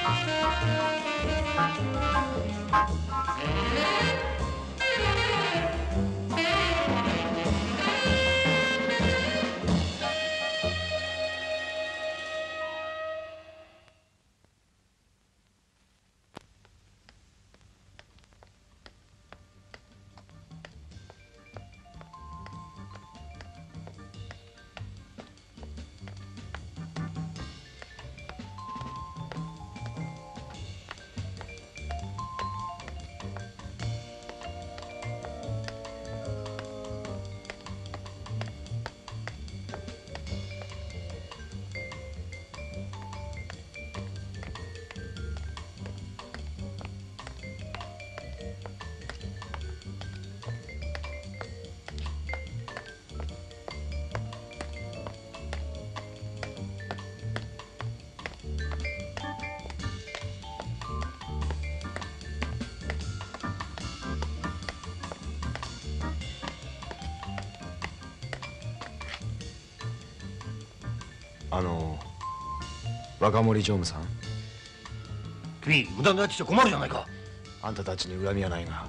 若森常務さん。 君無駄なやってちゃ困るじゃないか。 あんたたちに恨みはないが。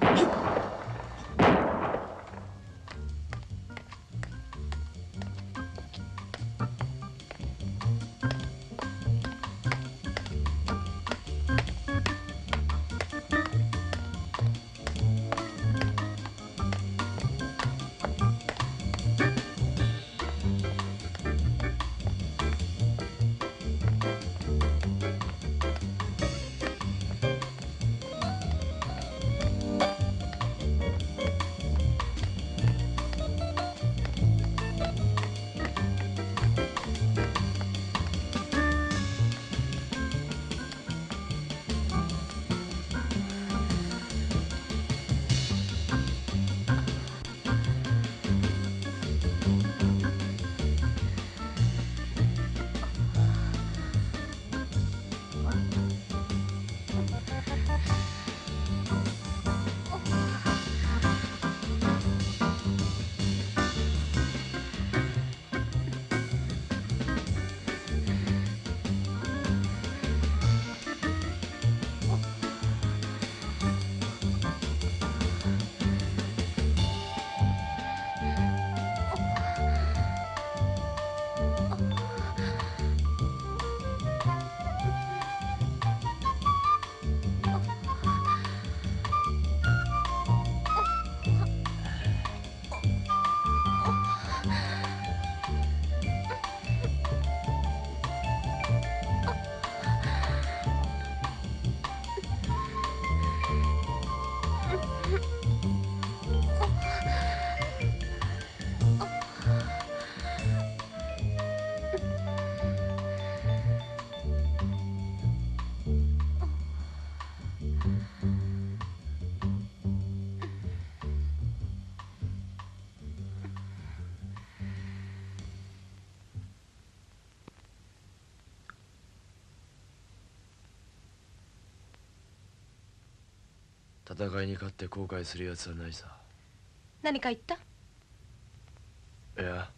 戦いに勝って後悔するやつはないさ。 何か言った？ いや。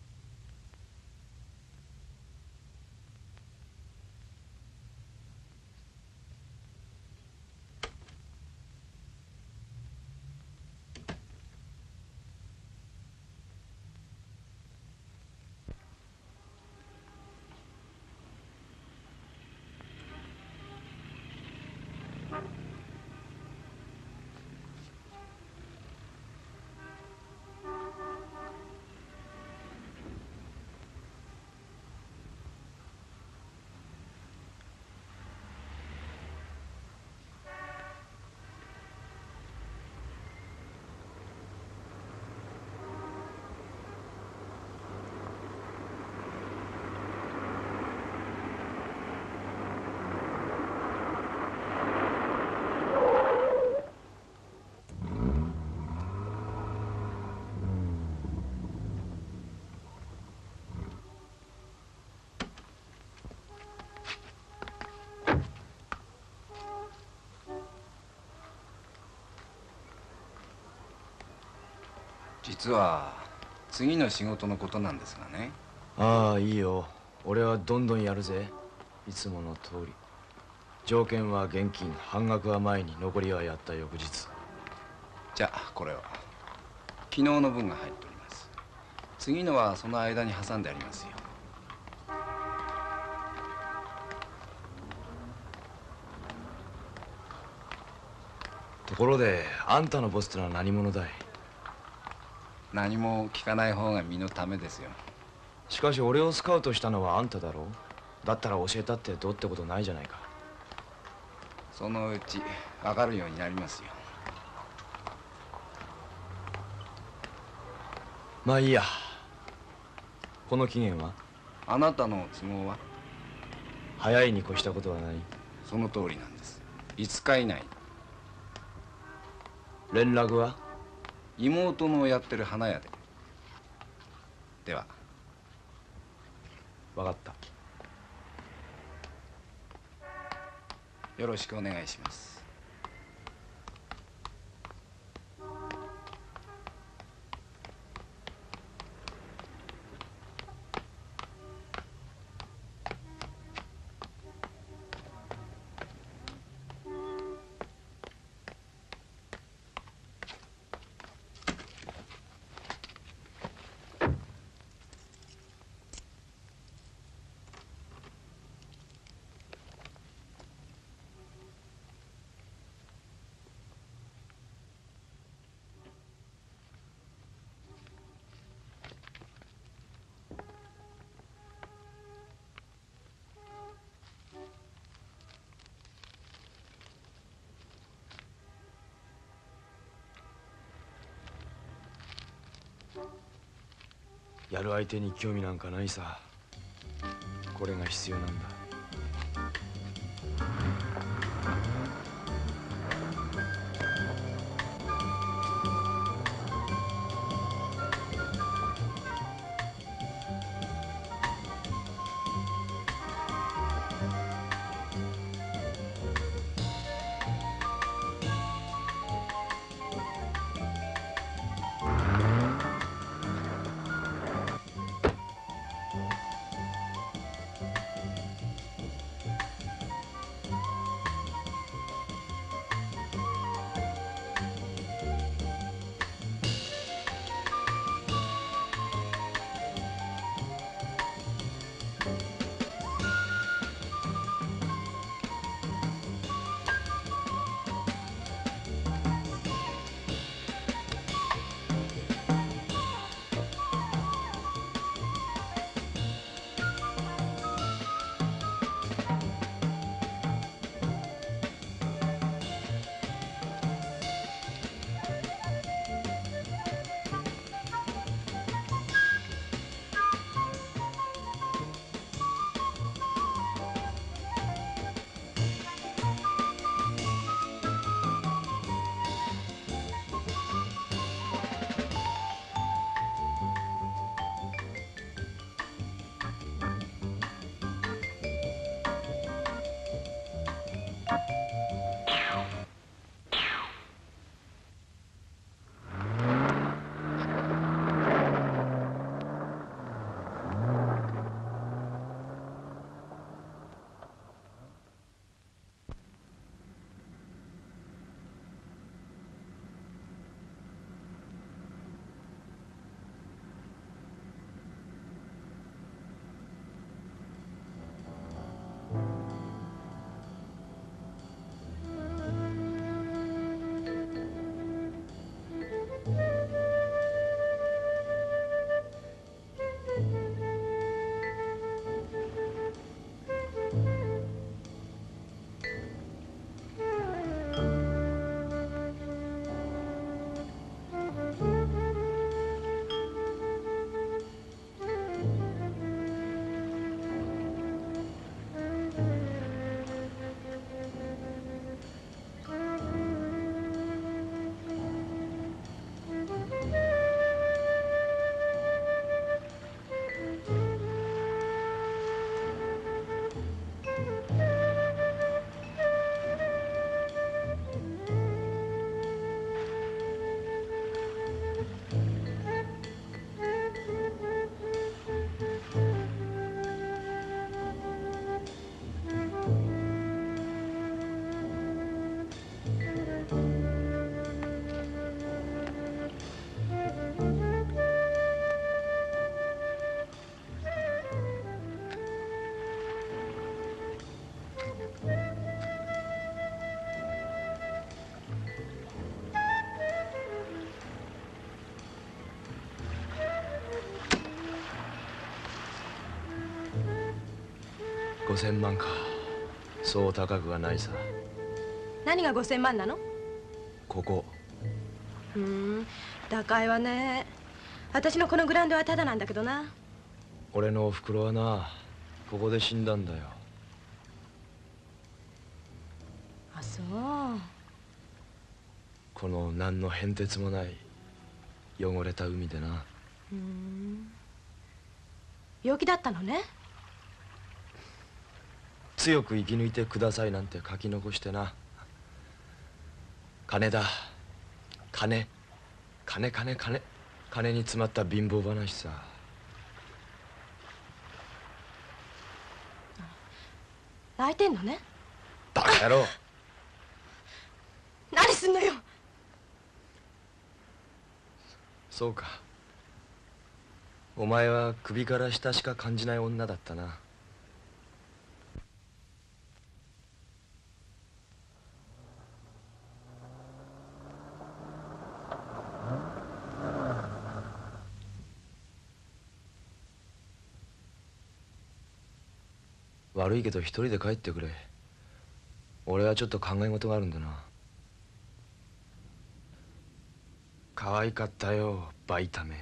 実は次の仕事のことなんですがね。 ああ、いいよ。俺はどんどんやるぜ。いつもの通り。 条件は現金、半額は前に、残りはやった翌日。 じゃあこれは昨日の分が入っております。次のはその間に挟んでありますよ。 ところであんたのボスってのは何者だい？ 何も聞かない方が身のためですよ。 しかし俺をスカウトしたのはあんただろう。だったら教えたってどうってことないじゃないか。 そのうち分かるようになりますよ。 まあいいや。この期限は？ あなたの都合は？ 早いに越したことはない。 その通りなんです。5日以内。 連絡は？ 妹のやってる花屋で。では。 分かった。 よろしくお願いします。 やる相手に興味なんかないさ。これが必要なんだ。 5000万か。そう高くはないさ。 何が5000万なの？ ここ。 高いわね。私のこのグラウンドはタダなんだけどな。 俺のおふくろはな、ここで死んだんだよ。 あ、そう。 この何の変哲もない汚れた海でな。 病気だったのね。 強く生き抜いてくださいなんて書き残してな。金だ。金に詰まった貧乏話さ。 泣いてんのね。 バカ野郎。 何すんのよ。 そうか。お前は首から下しか感じない女だったな。悪いけど一人で帰ってくれ。俺はちょっと考え事があるんだな。可愛かったよ、バイタメ。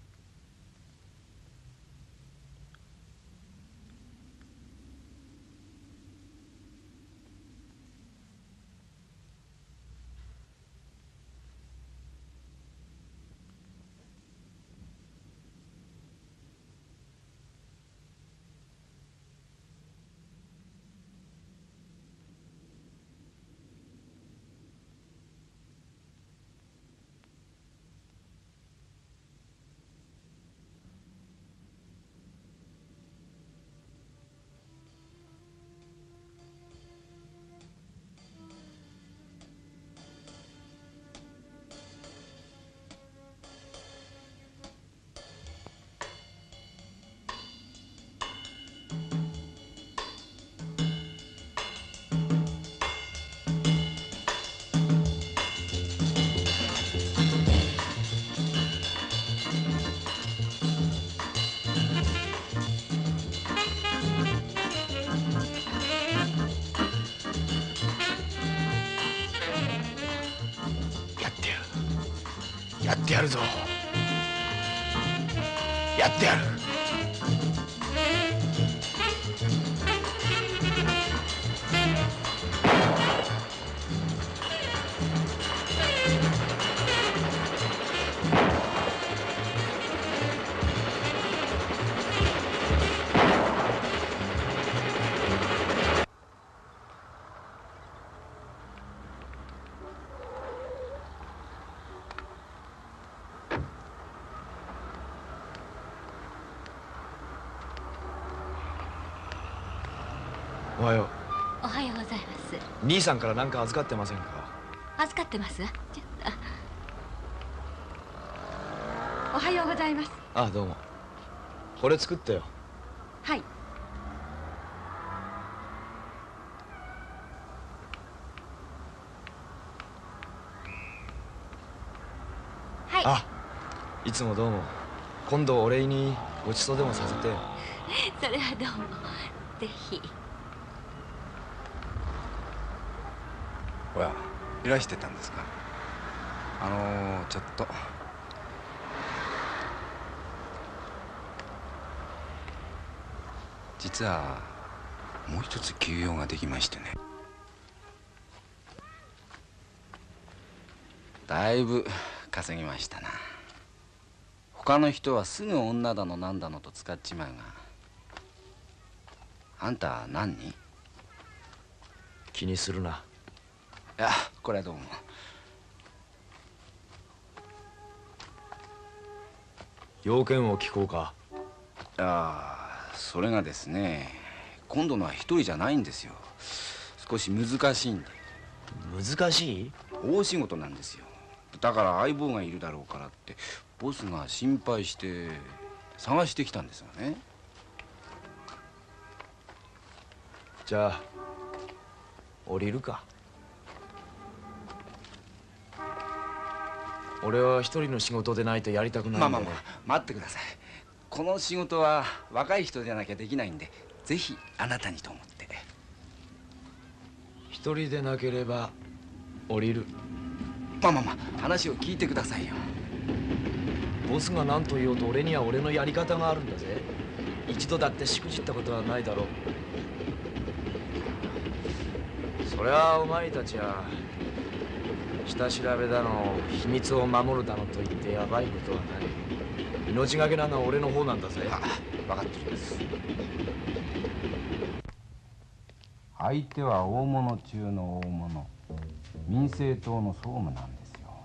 やってやるぞ。やってやる。おはよう。 おはようございます。 兄さんから何か預かってませんか？ 預かってます。ちょっと。おはようございます。 ああ、どうも。これ作ってよ。 はい。はい。 あ、いつもどうも。今度お礼にごちそうでもさせてよ。 それはどうも。ぜひ。 おや、いらしてたんですか。ちょっと。実はもう一つ急用ができましてね。だいぶ稼ぎましたな。他の人はすぐ女だのなんだのと使っちまうが、あんた何人？ 気にするな。 いや、これはどうも。 要件を聞こうか。 ああ、それがですね、今度のは一人じゃないんですよ。少し難しいんで。 難しい？ 大仕事なんですよ。だから相棒がいるだろうからってボスが心配して探してきたんですがね。 じゃあ降りるか。俺は一人の仕事でないとやりたくないんだよ。 待ってください。この仕事は若い人じゃなきゃできないんで、 ぜひあなたにと思って。 一人でなければ降りる。 まあ話を聞いてくださいよ。 ボスが何と言おうと俺には俺のやり方があるんだぜ。一度だってしくじったことはないだろう。そりゃお前たちは下調べだの秘密を守るだのと言ってやばいことはない。命がけなのは俺の方なんだぜ。 あ、分かってるんです。 相手は大物中の大物、民政党の総務なんですよ。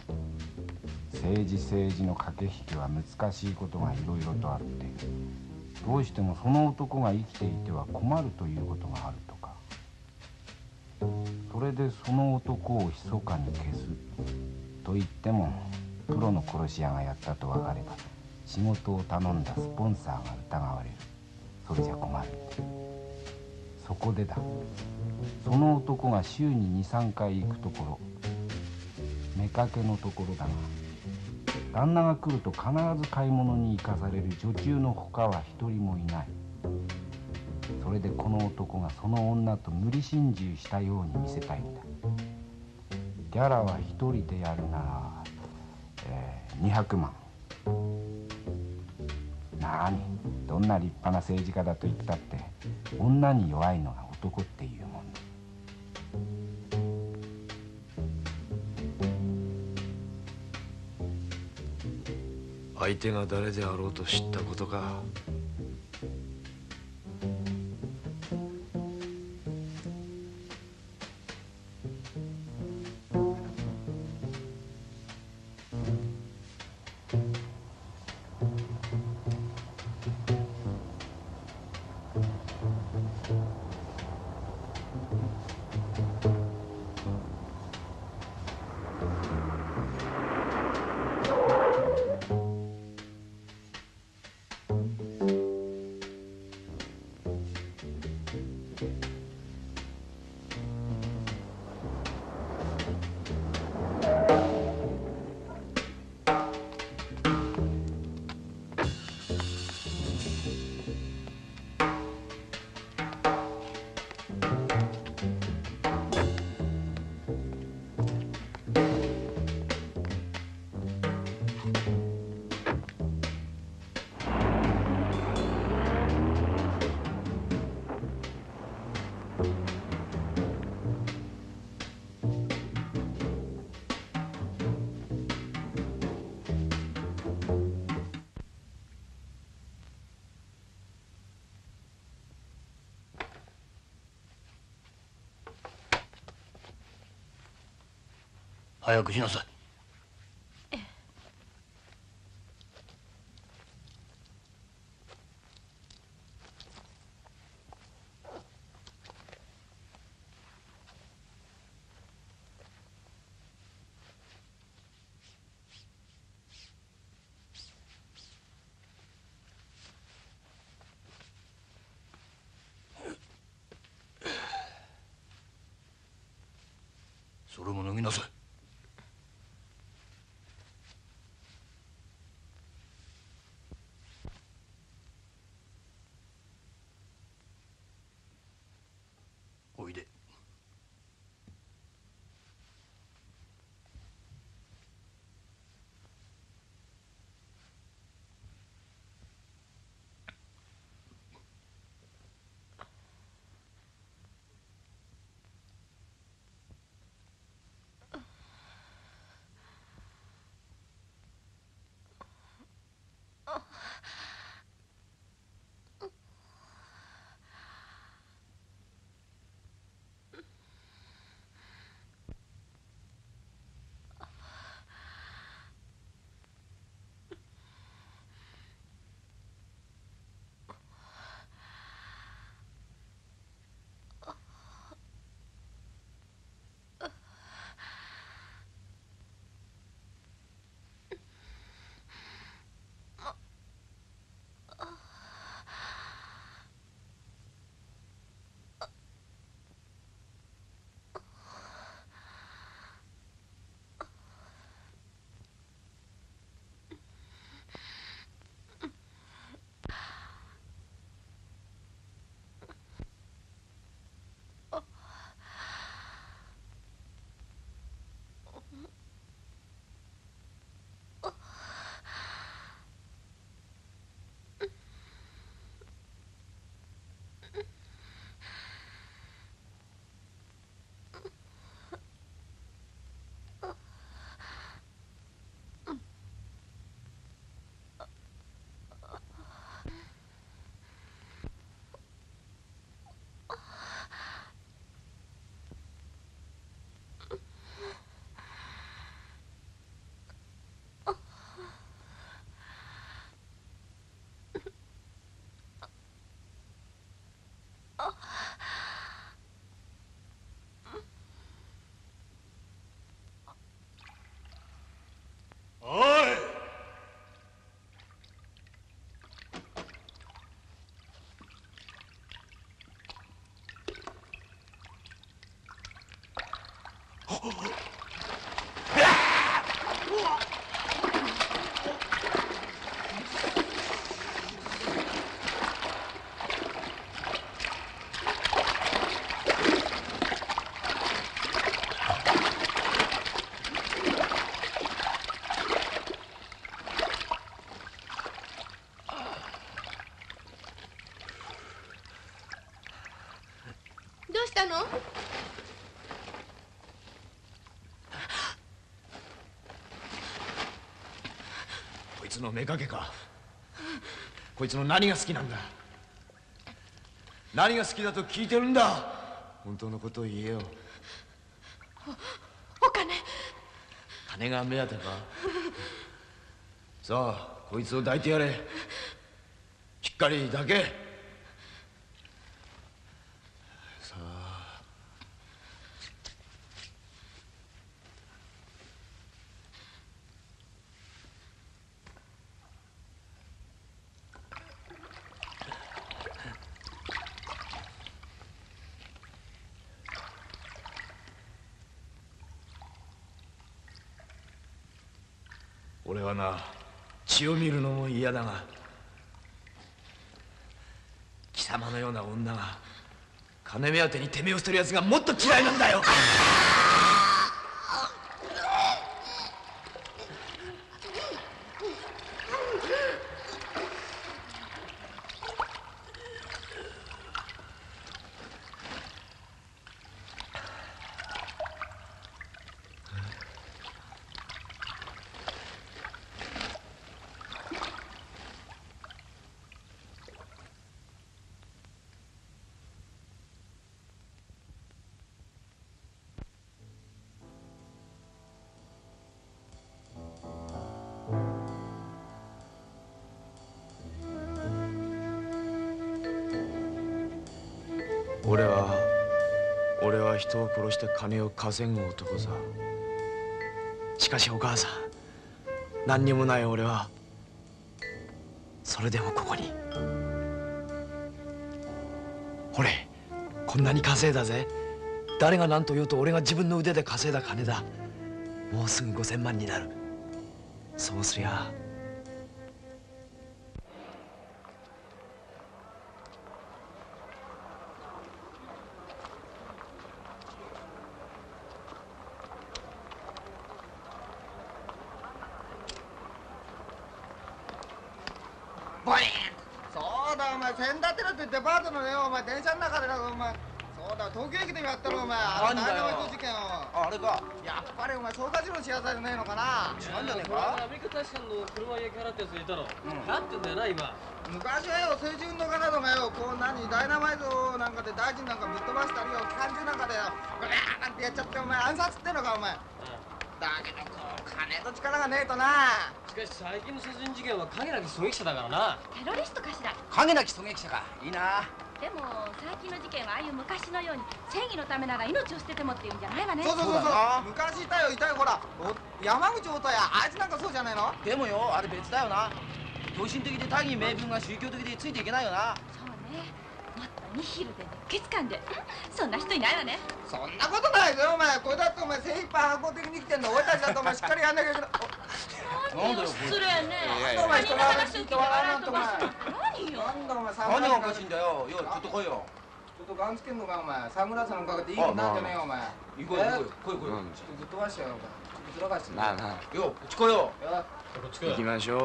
政治の駆け引きは難しいことがいろいろとあって、どうしてもその男が生きていては困るということがあるとか。それでその男を密かに消すと言っても、プロの殺し屋がやったと分かれば仕事を頼んだスポンサーが疑われる。それじゃ困るって。そこでだ、その男が週に2、3回行くところ、妾のところだが、旦那が来ると必ず買い物に行かされる女中のほかは一人もいない。それでこの男がその女と無理心中したように見せたいんだ。ギャラは一人でやるなら、200万。なに、どんな立派な政治家だと言ったって女に弱いのが男っていうもんだ。 相手が誰であろうと知ったことか。 早くしなさい。それも脱ぎなさい。おいで。 どうしたの？ こいつの妾か。こいつの何が好きなんだ。何が好きだと聞いてるんだ。本当のことを言えよ。 お金。 金が目当てか。さあこいつを抱いてやれ。しっかり抱け。さあ。俺はな、血を見るのも嫌だが、貴様のような女が金目当てにてめえを捨てるやつがもっと嫌いなんだよ。俺は人を殺して金を稼ぐ男さ。しかしお母さん、何にもない俺はそれでもここに。ほれ、こんなに稼いだぜ。誰が何と言おうと俺が自分の腕で稼いだ金だ。もうすぐ5000万になる。そうすりゃボリン。そうだお前、千田テラってデパートのね、お前電車の中でな、お前。そうだ東京駅でやったろお前。あれダイナマイト事件を。 あれか。 やっぱりお前捜査時の仕業じゃねえのかな。 違うんじゃねえか。 アメリカ大使館の車焼き払ったやついたろ。払ってんだよな今。 昔はよ、政治運動家などがよ、こう何ダイナマイトなんかで大臣なんかぶっ飛ばしたりよ、機関銃なんかでよブラーなんてやっちゃってお前暗殺ってのかお前。だけどこう金と力がねえとな。 しかし最近の殺人事件は影なき狙撃者だからな。 テロリストかしら。 影なき狙撃者か。いいな。 でも最近の事件はああいう昔のように正義のためなら命を捨ててもっていうんじゃないわね。 そう昔いたよほら山口太也、あいつなんかそうじゃねえの。 でもよ、あれ別だよな。良心的で大義名分が宗教的でついていけないよな。 そうね。もっとニヒルで熱血感で、そんな人いないわね。 そんなことないぞお前。これだってお前精一杯反抗的に生きてんの。俺たちだとお前しっかりやんなきゃいけない。 なんだよ失礼ね。 お前人の話聞いて笑わんとお前。 何よ。 なんだお前。 何がおかしいんだよ。よ、ちょっと来いよ。 ちょっとガンつけんのかお前。サングラスなんかけていいことなんじゃねえよお前。 行こう。 ちょっとぶっ飛ばしてよお前。 ずらかしてまあまあよこっち来よこっち来行きましょう。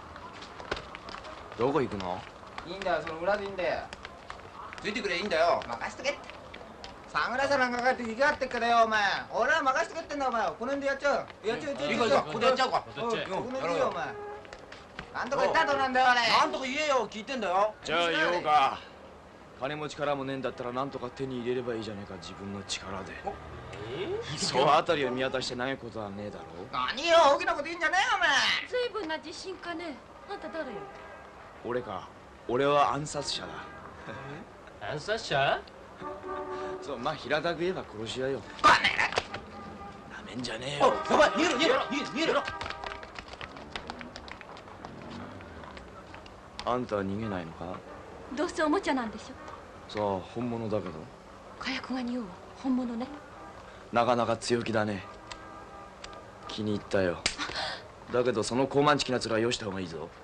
どこ行くの？ いいんだよその裏でいいんだよついてくれいいんだよ任しとけってサングラスなんかかって行きやってっからよお前俺は任しとけってんだお前この辺でやっちゃうやっちゃうやっちゃういいかいいかここでやっちゃうかこの辺でいいよお前なんとか言ったとなんだよ俺なんとか言えよ聞いてんだよじゃあ言おうか。金も力もねえんだったらなんとか手に入れればいいじゃねえか自分の力で。そのあたりを見渡してないことはねえだろう。 何よ大きなこと言うんじゃねえよお前随分な自信かね。あんた誰よ？ 俺か。俺は暗殺者だ。 暗殺者？ そう、まあ平たく言えば殺し屋よ。 こんななめんじゃねえおよ。 やばい逃げろ逃げろ逃げろあんたは逃げないのか？ どうせおもちゃなんでしょ。 さあ本物だけど。 火薬が匂うわ。本物ね。 なかなか強気だね。気に入ったよ。だけどその高慢ちきな面はよした方がいいぞ。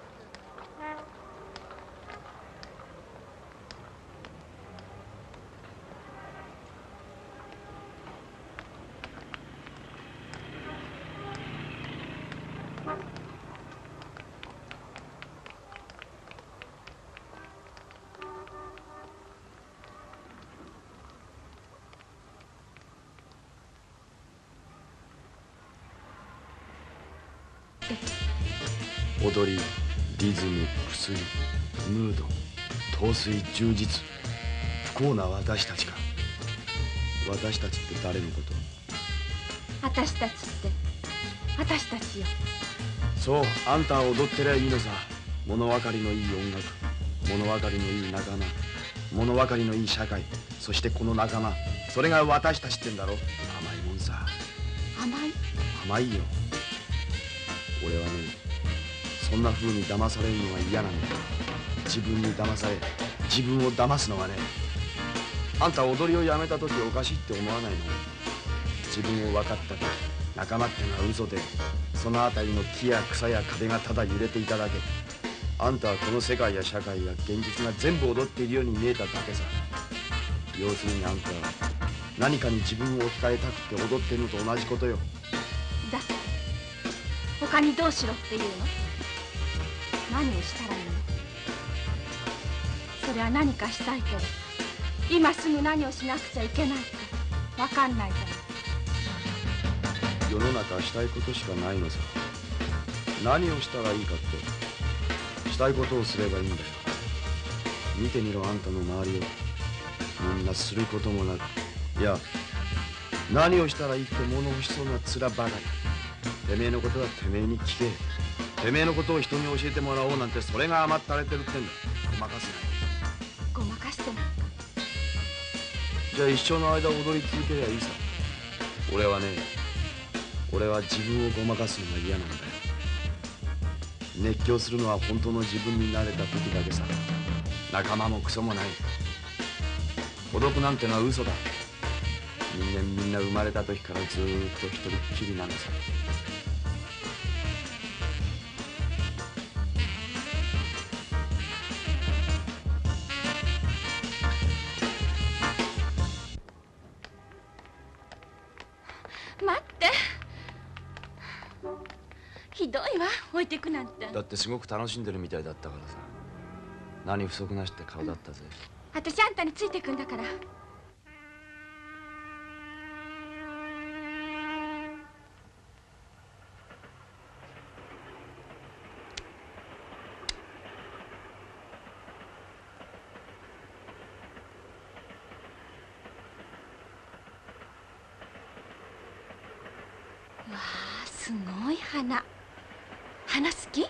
踊り、リズム、薬、ムード、陶酔、充実、不幸な私たちか。私たちって誰のこと？ 私たちって私たちよ。 そう、あんたは踊ってりゃいいのさ。物分かりのいい音楽、物分かりのいい仲間、物分かりのいい社会、そしてこの仲間、それが私たちってんだろ。甘いもんさ。 甘い？ 甘いよ。俺はね、そんな風に騙されるのが嫌なんだよ。自分に騙され、自分を騙すのがね。あんた踊りをやめた時おかしいって思わないの？自分を分かった時、仲間ってのは嘘で、そのあたりの木や草や壁がただ揺れていただけ。あんたはこの世界や社会や現実が全部踊っているように見えただけさ。要するにあんたは何かに自分を置き換えたくて踊ってるのと同じことよ。 だって他にどうしろっていうの？何をしたらいいの？それは何かしたいけど今すぐ何をしなくちゃいけないか分かんないじ世の中はしたいことしかないのさ。何をしたらいいかってしたいことをすればいいんだよ。見てみろあんたの周りを。みんなすることもなく、いや何をしたらいいって物欲しそうな面ばかり。てめえのことはてめえに聞け。てめえのことを人に教えてもらおうなんてそれが甘ったれてるってんだ。ごまかすなよ。 ゃん。ごまかしてなんか。 じゃあ一生の間踊り続けりゃいいさ。俺は自分をごまかすのが嫌なんだよ。熱狂するのは本当の自分になれた時だけさ。仲間もクソもない。孤独なんてのは嘘だ。人間みんな生まれた時からずーっと一人っきりなのさ。 待って。ひどいわ置いていくなんて。 だってすごく楽しんでるみたいだったからさ。何不足なしって顔だったぜ。 私あんたについていくんだから。わあすごい花。花好き？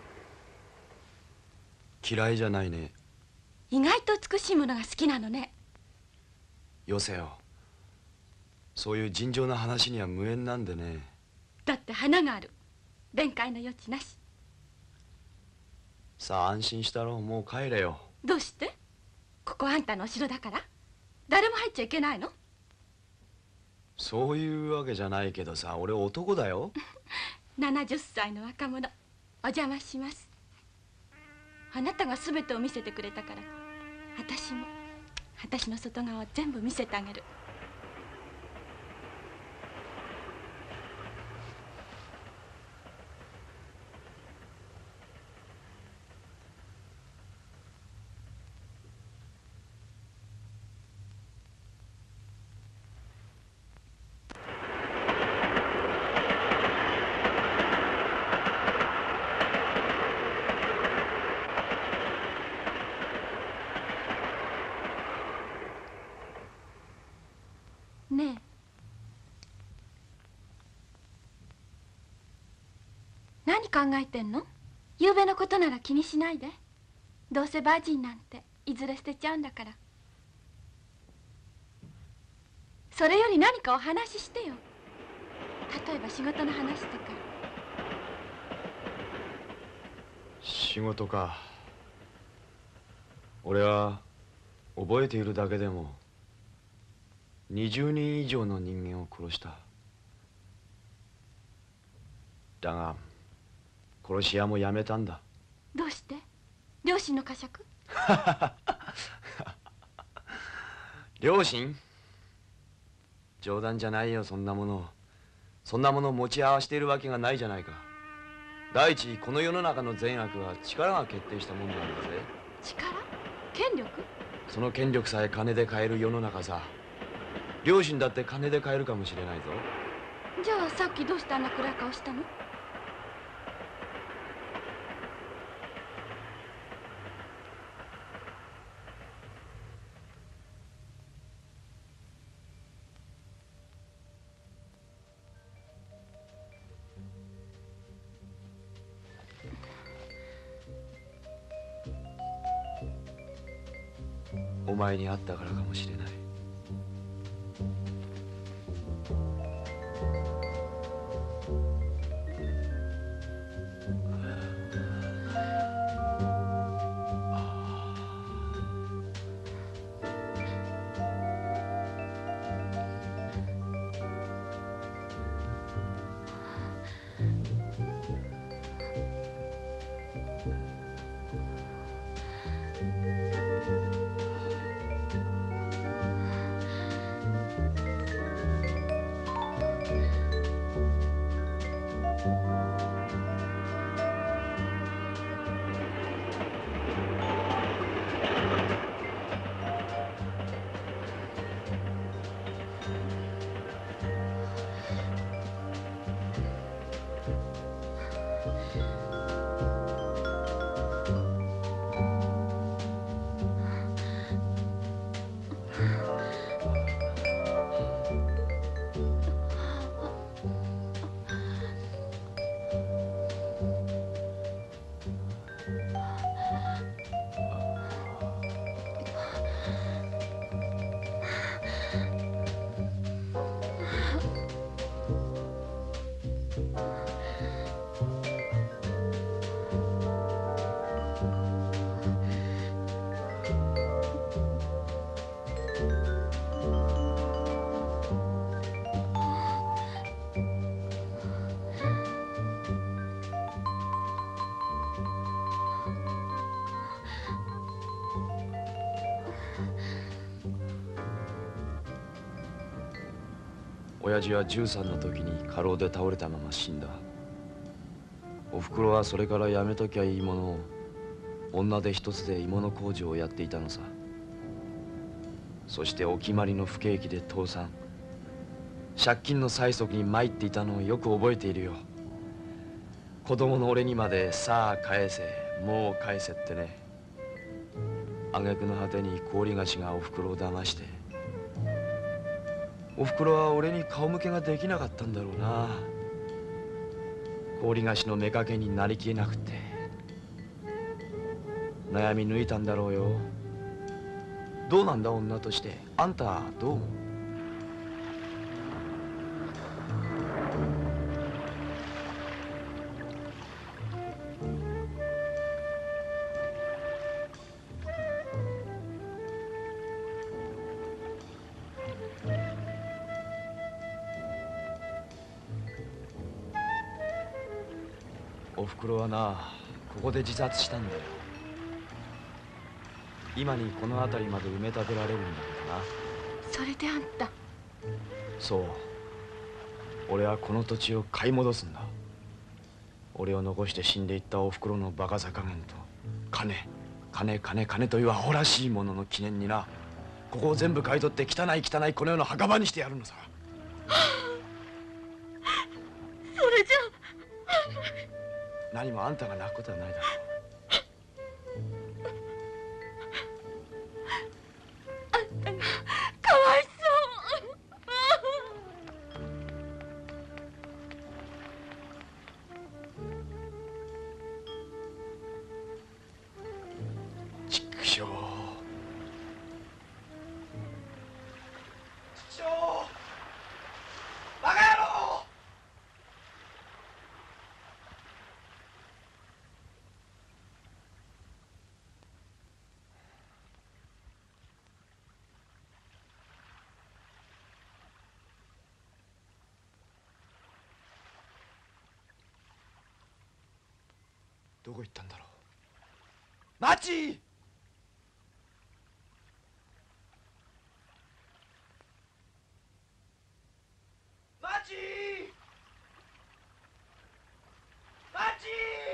嫌いじゃないね。 意外と美しいものが好きなのね。 よせよ。そういう尋常な話には無縁なんでね。 だって花がある。弁解の余地なし。 さあ安心したろう。もう帰れよ。 どうして？ここあんたのお城だから？誰も入っちゃいけないの？ そういうわけじゃないけどさ、俺男だよ。 70歳の若者、お邪魔します。あなたが全てを見せてくれたから、私の外側を全部見せてあげる。 何考えてんの？昨べのことなら気にしないで。どうせバージンなんていずれ捨てちゃうんだから。それより何かお話ししてよ。例えば仕事の話とか。 仕事か。俺は覚えているだけでも20人以上の人間を殺した。だが殺し屋もやめたんだ。 どうして？両親の呵責？ 両親？冗談じゃないよ、そんなもの。そんなものを持ち合わせているわけがないじゃないか。第一、この世の中の善悪は力が決定したものなんだぜ。 力？権力？ その権力さえ金で買える世の中さ。両親だって金で買えるかもしれないぞ。 じゃあさっきどうしてあんな暗い顔したの？ お前に会ったからかもしれない。親父は13の時に過労で倒れたまま死んだ。おふくろはそれからやめときゃいいものを女手一つで鋳物工場をやっていたのさ。そしてお決まりの不景気で倒産、借金の催促に参っていたのをよく覚えているよ。子供の俺にまでさあ返せもう返せってね。挙句の果てに高利貸しがおふくろを騙して、おふくろは俺に顔向けができなかったんだろうな。高利貸しの妾になりきれなくて悩み抜いたんだろうよ。どうなんだ女として、あんたどう思う？おふくろはな、ここで自殺したんだよ。今にこの辺りまで埋め立てられるんだけどな。 それであんた。 そう、俺はこの土地を買い戻すんだ。俺を残して死んでいったおふくろのバカさ加減と金金金金というアホらしいものの記念にな、ここを全部買い取って汚い汚いこの世の墓場にしてやるのさ。 それじゃ何もあんたが泣くことはないだろう。 あんたがかわいそう。 どこ行ったんだろう。マチ。マチ。マチ。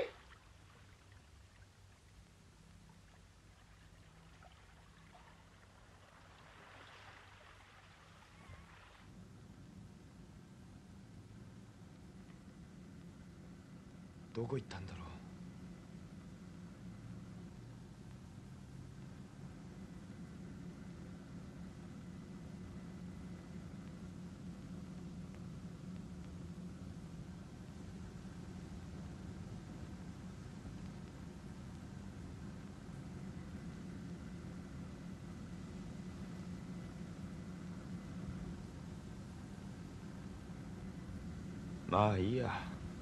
どこ行ったんだろう。まあいいや。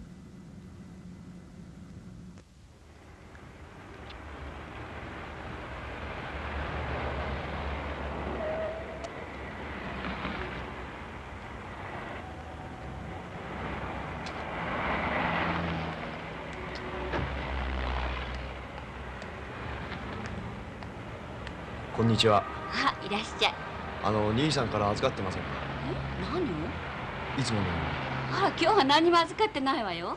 こんにちは。 あ、いらっしゃい。 兄さんから預かってませんか。 え、何を？ いつものように。 あら、今日は何も預かってないわよ。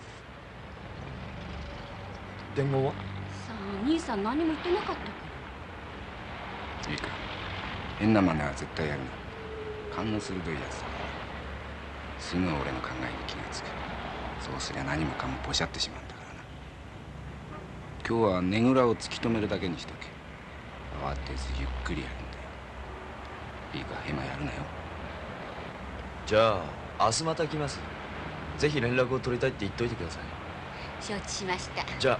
伝言は？ さあ、兄さん何も言ってなかったけいいか、変な真似は絶対やるな。勘の鋭いやつだ。すぐ俺の考えに気がつく。そうすりゃ何もかもポシャってしまうんだからな。今日はねぐらを突き止めるだけにしとけ。慌てずゆっくりやるんだよ。いいか、ヘマやるなよ。 じゃあ明日また来ます。ぜひ連絡を取りたいって言っといてください。 承知しました。 じゃあ。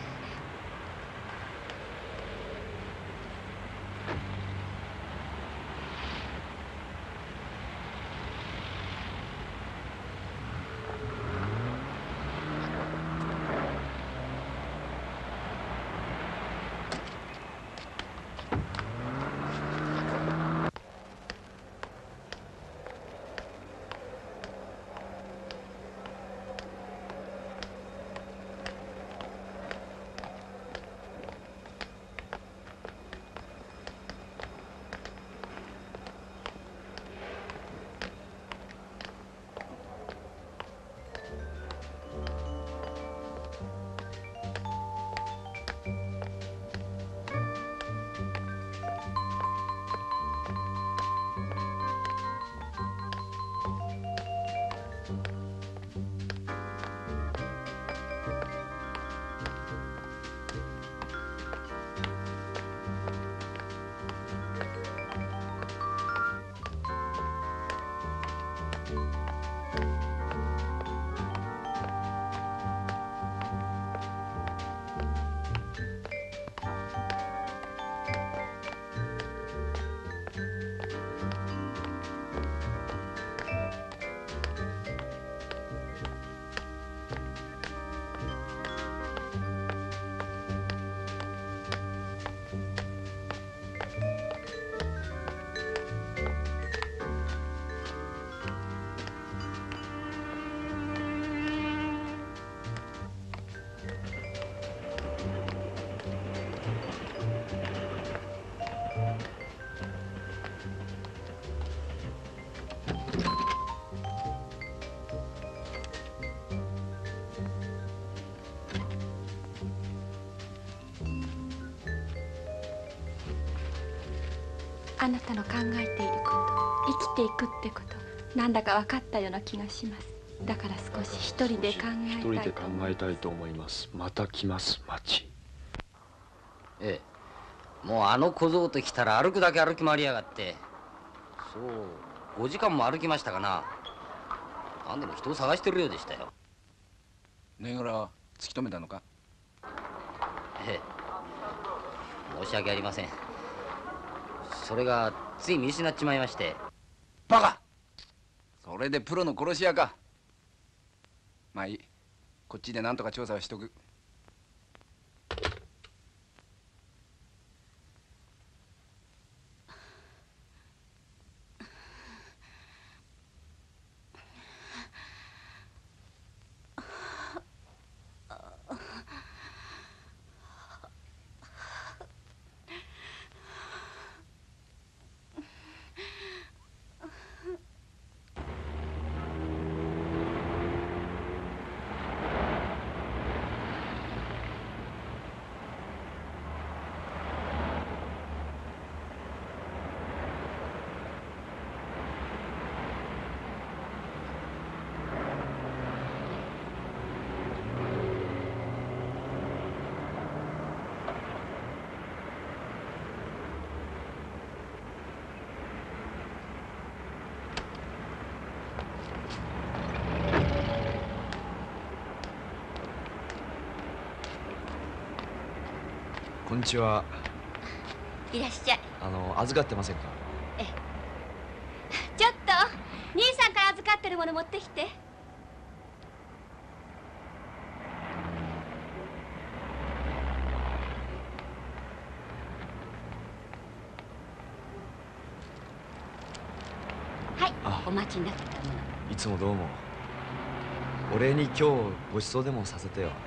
あなたの考えていること、生きていくってこと、なんだか分かったような気がします。だから少し一人で考えたい。 一人で考えたいと思います。また来ます、マチ。 ええ、もうあの小僧と来たら歩くだけ歩き回りやがって。そう5時間も歩きましたかな。何でも人を探してるようでしたよ。 ねぐらは突き止めたのか。 ええ、申し訳ありません。それがつい見失っちまいまして。 バカ。それでプロの殺し屋か。まあいい、こっちで何とか調査をしとく。 こんにちは。 いらっしゃい。 預かってませんか？ ええ。ちょっと兄さんから預かってるもの持ってきて。はい、お待ちになってたもの。 いつもどうも。お礼に今日ご馳走でもさせてよ。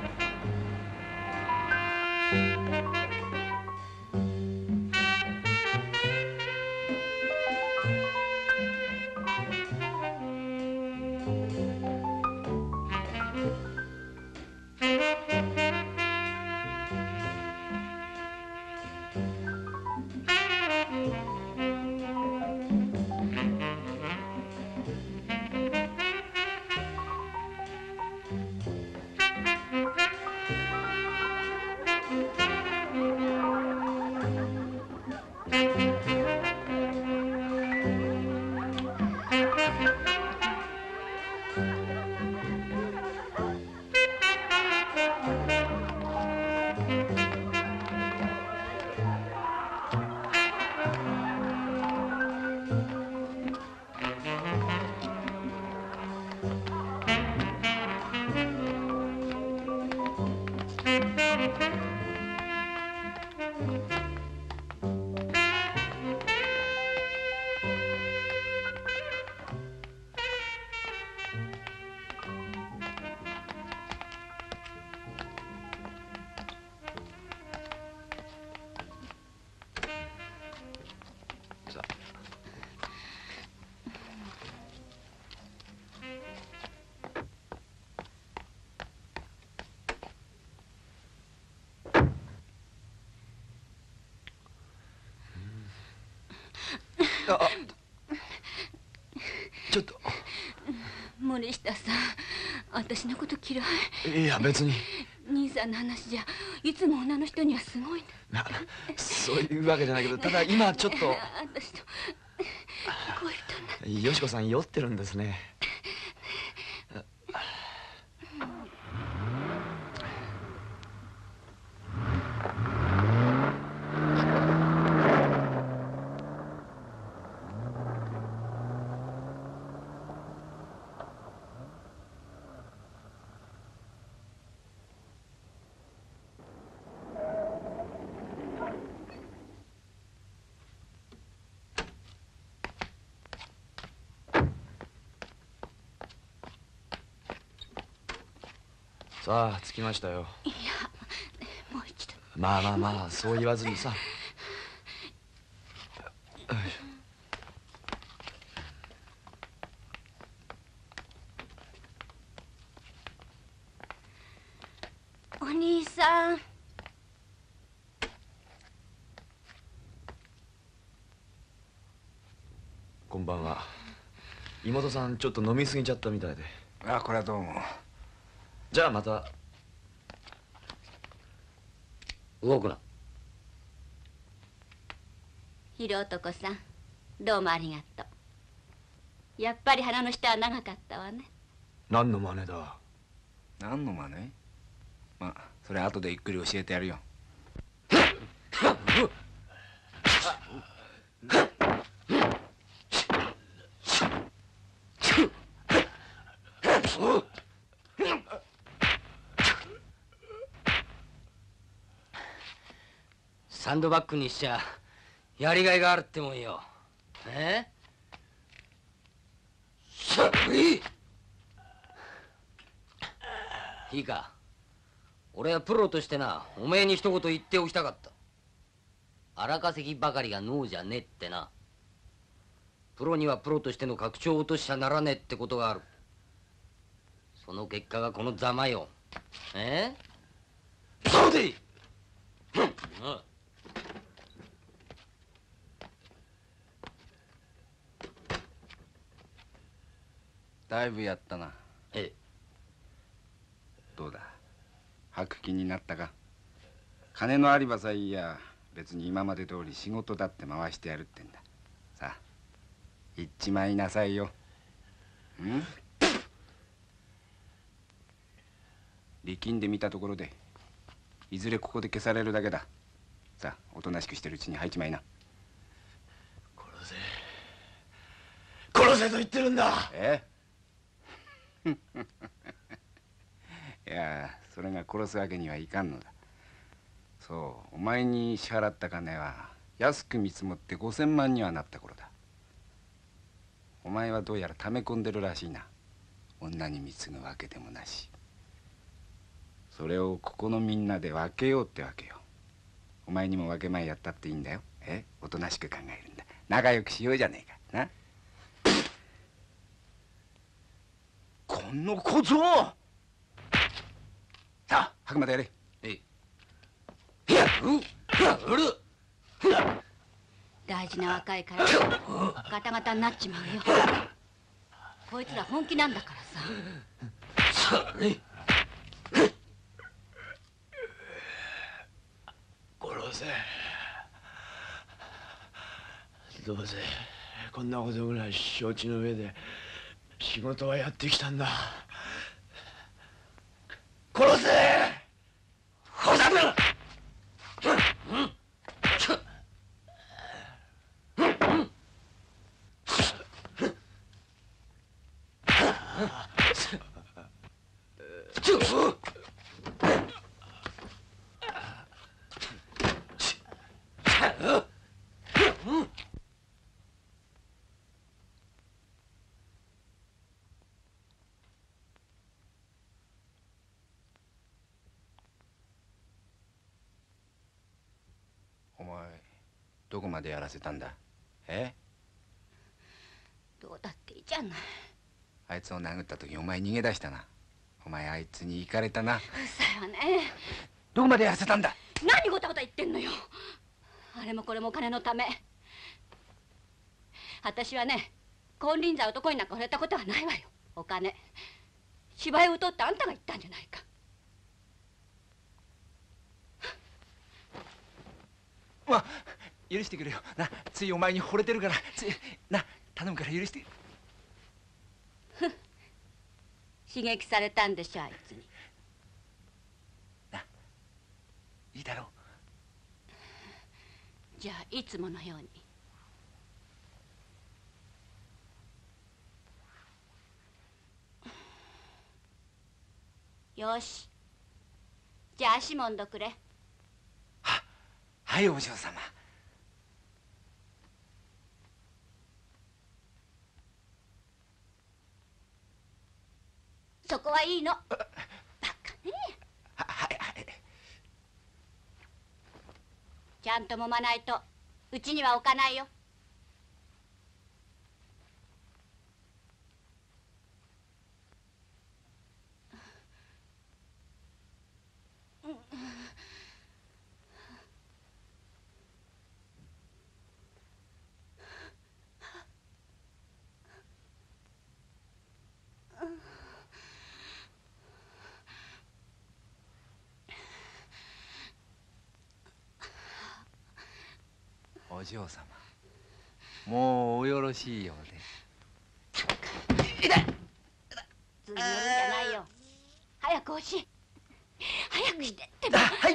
ちょっと森下さん、私のこと嫌いや別に。 兄さんの話じゃいつも女の人にはすごいそういうわけじゃないけど、ただ今ちょっと私と聞こえるとよしこさん酔ってるんですね。さあ着きましたよ。 いや、もう一度。 まあまあまあ、そう言わずにさ。 お兄さん。 こんばんは。妹さんちょっと飲み過ぎちゃったみたいで。 ああ、これはどうも。 じゃあまた。 動くな。 色男さん、どうもありがとう。やっぱり鼻の下は長かったわね。 何の真似だ。 何の真似？まあそれ後でゆっくり教えてやるよ。 サンドバッグにしちゃやりがいがあるってもんよ。いいか、俺はプロとしてな、おめえに一言言っておきたかった。荒稼ぎばかりが能じゃねえってな。プロにはプロとしての格調を落としちゃならねえってことがある。その結果がこのざまよ。そうでいい。 だいぶやったな。 ええ。 どうだ、吐く気になったか。金のありばさえいや、別に今まで通り仕事だって回してやるってんだ。さあ行っちまいなさいよ。力んでみたところでいずれここで消されるだけだ。さあおとなしくしてるうちに入っちまいな。 殺せと言ってるんだ。 いやそれが殺すわけにはいかんのだ。そうお前に支払った金は安く見積もって5000万にはなった頃だ。お前はどうやら溜め込んでるらしいな。女に貢ぐわけでもなし。それをここのみんなで分けようってわけよ。お前にも分け前やったっていいんだよ。おとなしく考えるんだ。仲良くしようじゃねえかな。 この小僧。 さあ吐くまでやれ。 大事な若いからガタガタになっちまうよ。こいつら本気なんだからさ。 殺せ。どうせこんなことぐらい承知の上で仕事はやってきたんだ。殺せ。殺さぬ。 お前どこまでやらせたんだ。 どうだっていいじゃない。 あいつを殴った時お前逃げ出したな。お前あいつに行かれたな。 うるさいわね。 どこまでやらせたんだ。 何ごたごた言ってんのよ。あれもこれも金のため。私はね金輪際男になんか惚れたことはないわよ。お金芝居を取ってあんたが言ったんじゃないか。 まあ許してくれよな。ついお前に惚れてるからついな頼むから許して。 刺激されたんでしょあいつに。 いいだろう。 じゃあいつものように。よしじゃあ足もんどくれ。 はいお嬢様。 そこはいいの。バカね。ちゃんと揉まないとうちには置かないよ。 お嬢様もうおよろしいようで。 ずん乗るんじゃないよ。早く押し早くしてってば。 はい。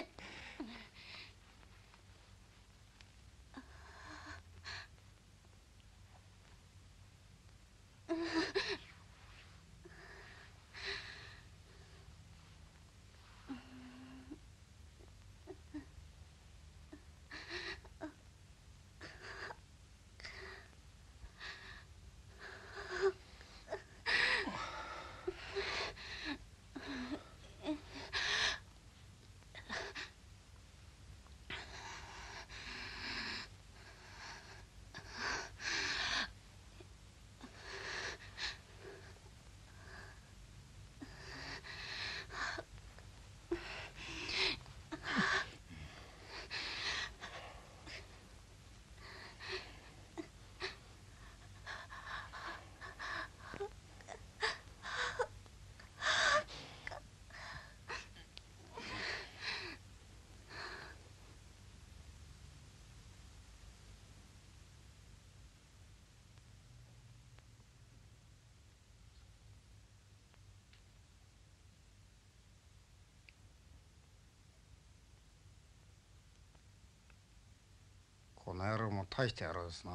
の野郎も大した野郎ですな。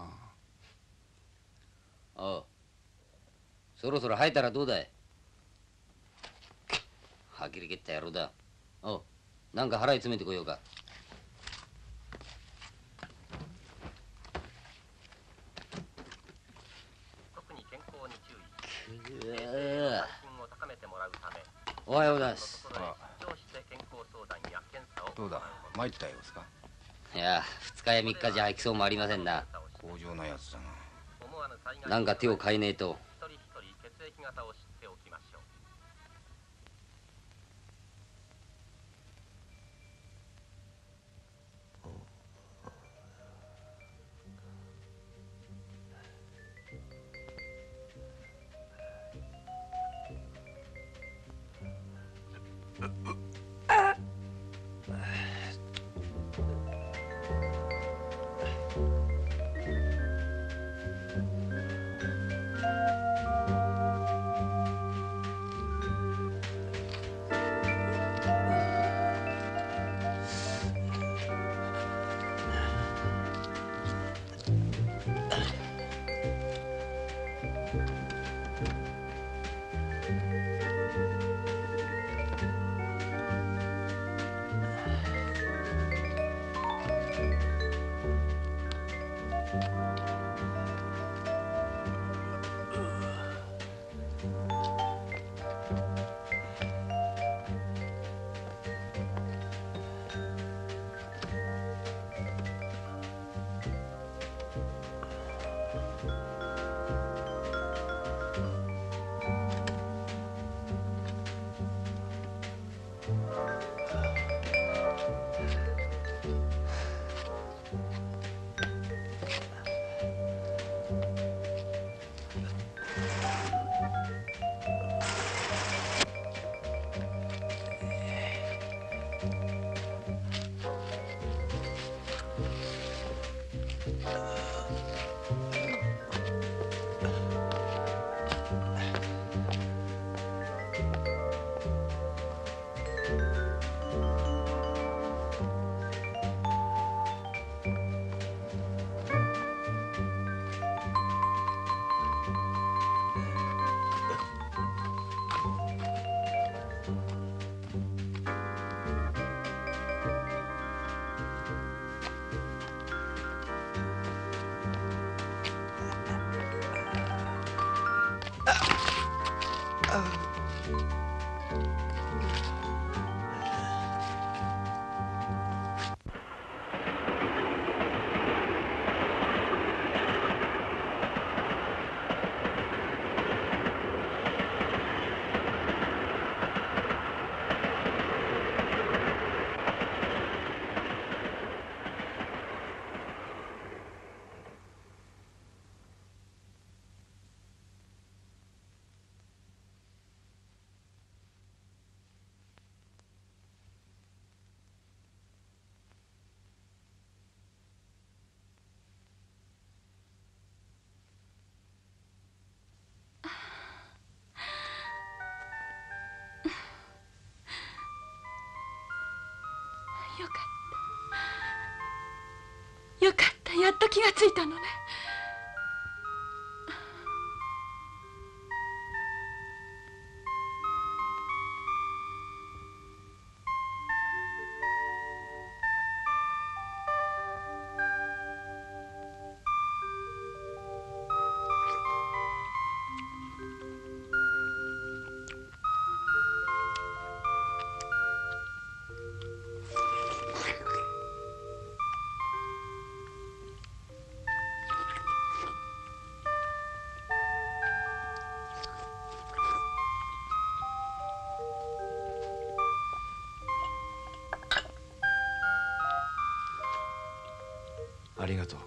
おう、そろそろ吐いたらどうだい。はきりけった野郎だ。おう、なんか腹に詰めてこようか。 特に健康に注意。 おはようございます。 どうだ、参ったようですか。 いや、2日や3日じゃ吐きそうもありませんな。 強情なやつだな。 なんか手を変えねえと。 一人一人血液型を知っておきましょう。 よかった、やっと気がついたのね。 ありがとう。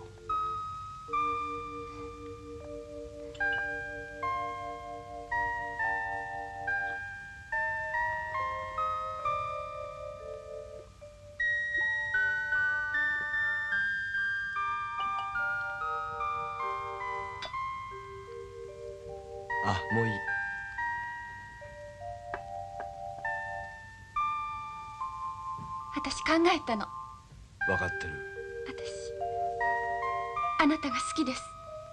あ、もういい。 私考えたの。 分かってる。 あなたが好きです。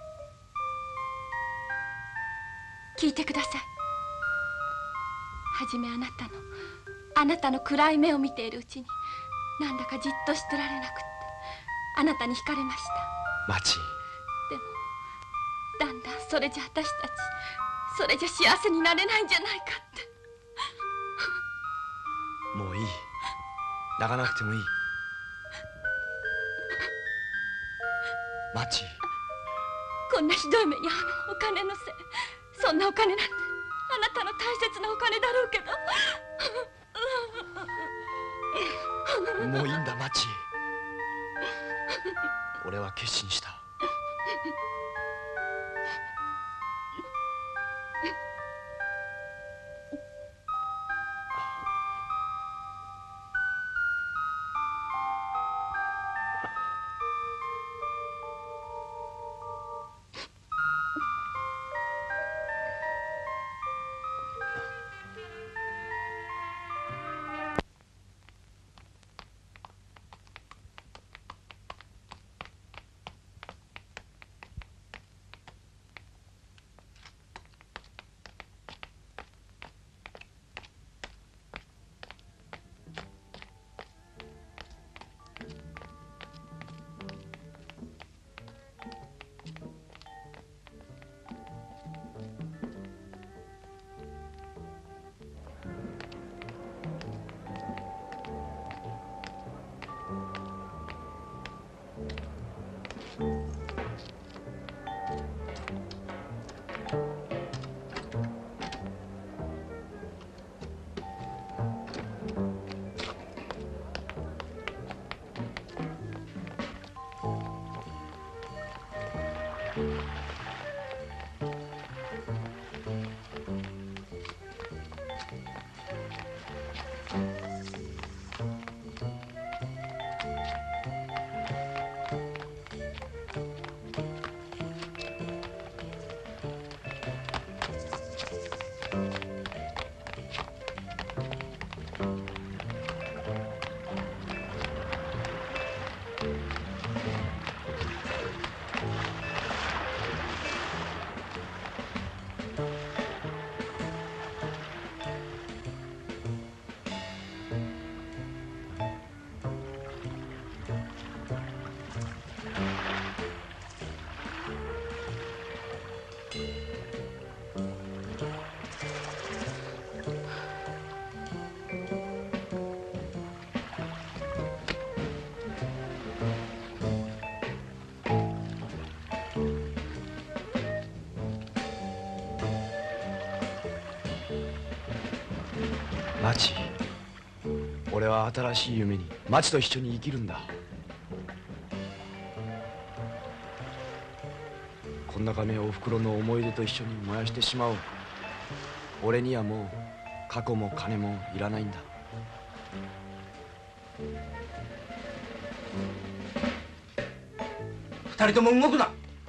聞いてください。はじめあなたの暗い目を見ているうちになんだかじっとしてられなくってあなたに惹かれました。 マチ。 でもだんだんそれじゃ私たちそれじゃ幸せになれないんじゃないかって。 もういい。泣かなくてもいい。マチ。 こんなひどい目にお金のせい。そんなお金なんてあなたの大切なお金だろうけど。 もういいんだマチ。俺は決心した。マチ。俺は新しい夢にマチと一緒に生きるんだ。こんな金をおふくろの思い出と一緒に燃やしてしまおう。俺にはもう過去も金もいらないんだ。 二人とも動くな。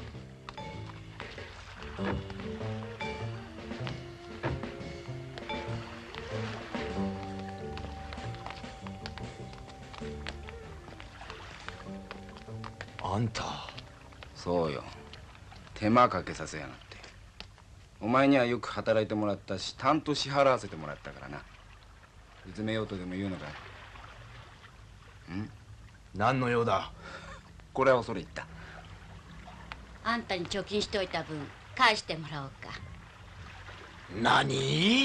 あんた。 そうよ。手間かけさせやがって。お前にはよく働いてもらったし、担当支払わせてもらったからな。うずめようとでも言うのかい。ん？ 何の用だ。 これは恐れ入った。 あんたに貯金しておいた分返してもらおうか。 何？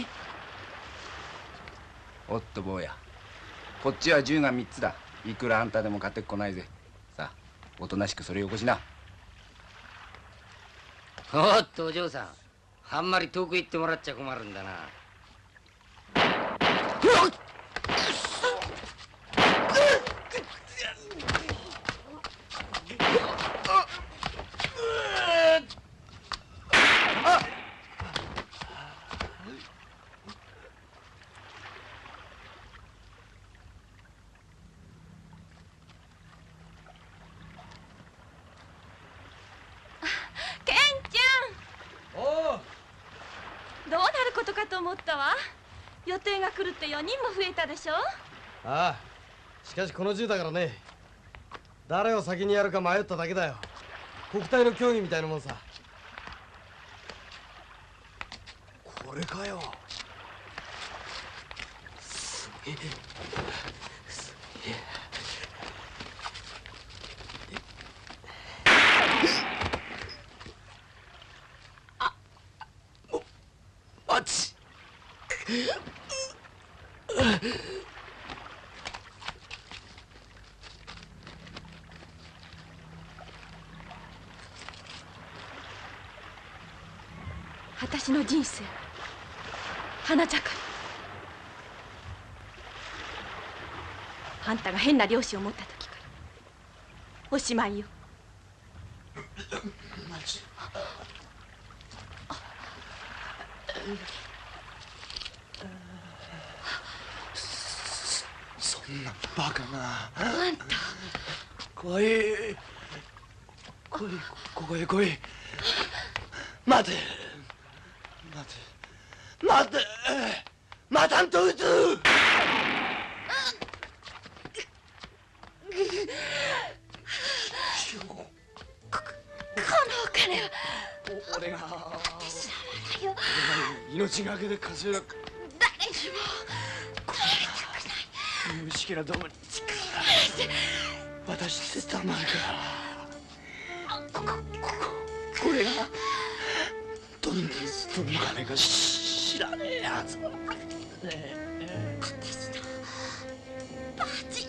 おっと坊や、こっちは銃が3つだ。いくらあんたでも買ってっこないぜ。さあ、おとなしくそれよこしな。 おっとお嬢さん、あんまり遠く行ってもらっちゃ困るんだな。 予定が来るって4人も増えたでしょ。 ああ、しかしこの銃だからね、誰を先にやるか迷っただけだよ。 国体の競技みたいなもんさ。 これかよ。すげえ。すげえ。あっち。 私の人生花盛り。あんたが変な両親を持った時からおしまいよ。 そんなバカな。 あんた来い。来い、ここへ来い。待て。待て。待たんと撃つ。 このお金は俺が知らないよ。 命がけで稼いだ。 誰にもこれない。 虫けらどもに渡してたまるか。これがどんな金か知らねえやつ。 私のバチ